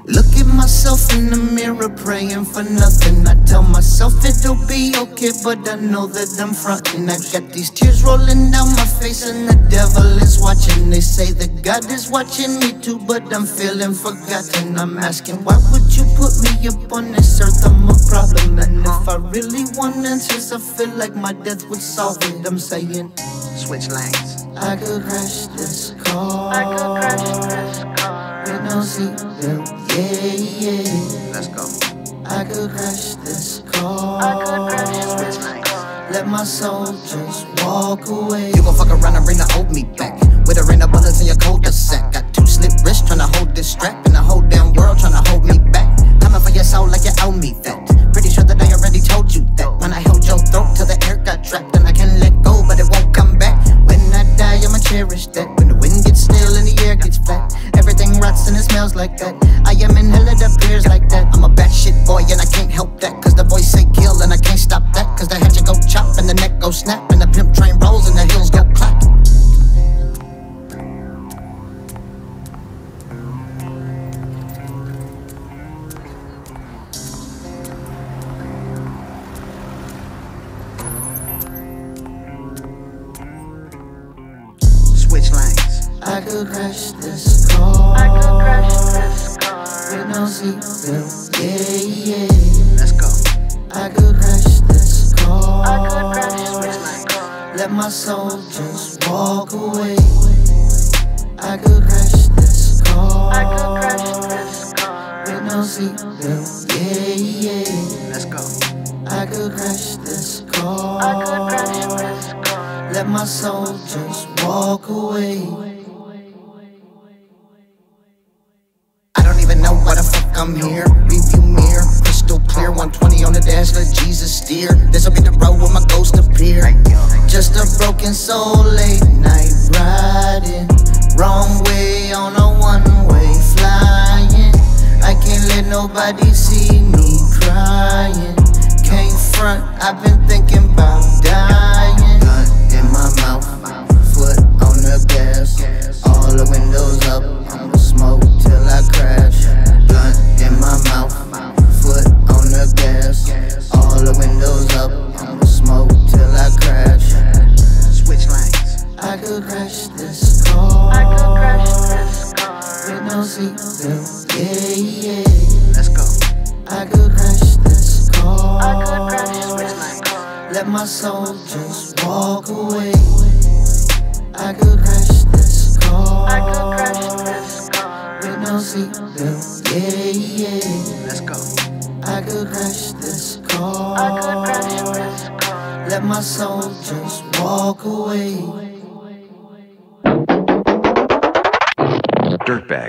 Look at myself in the mirror, praying for nothing. I tell myself it'll be okay, but I know that I'm frontin'. I got these tears rolling down my face and the devil is watching. They say that God is watching me too, but I'm feeling forgotten. I'm asking, why would you put me up on this earth? I'm a problem, and if I really want answers, I feel like my death would solve it. I'm saying, switch lanes. I could crash this car. I could crash this car with no seatbelt. Yeah, yeah. Let's go. I could crash this car. I could crash this car. Let my soul just walk away. You gon' fuck around and bring the old me back with a rain of bullets in your cul-de-sac. Got two slip wrists tryna hold this strap, and the whole damn world tryna hold me back. Coming for your soul like you owe me that. Pretty sure that I already told you that. When I held your throat till the air got trapped, and I can't let go, but it won't come back. When I die, I'ma cherish that. When the wind gets still and the air gets flat, everything rots and it smells like that. I am in hell, it appears like that. I'm a batshit boy and I can't help that, cause the voice say kill and I can't stop that. Cause the head you go chop and the neck go snap, and the pimp train rolls and the hills go clap. Switch lanes. I could crash this car. I could crash this car with no seatbelt. Yeah, yeah. Let's go. I could crash this car. I could crash this car. Let my soul just walk away. I could crash this car. I could crash this car with no seatbelt. Yeah, yeah. Let's go. I could crash this car. I could crash this car. Let my soul just walk away. I don't even know why the fuck I'm here. Review mirror, crystal clear, 120 on the dash, let Jesus steer. This'll be the road where my ghost appear. Just a broken soul, late night riding, wrong way on a one-way flying. I can't let nobody see me crying. Can't front, I've been thinking about dying. Gun in my mouth, foot on the gas, all the windows up, I'ma smoke till I crash. Gun in my mouth, foot on the gas, all the windows up, I'ma smoke till I crash. Switch lanes. I could crash this car. I could crash this car with no seatbelt. Yeah, yeah. Let's go. I could crash this car. I could crash this car. Let my soul just walk away. I could crash this car. I could crash this car with no seatbelt. Yeah, yeah. Let's go. I could crash this car. I could crash this car. Let my soul just walk away. DIRTBAG.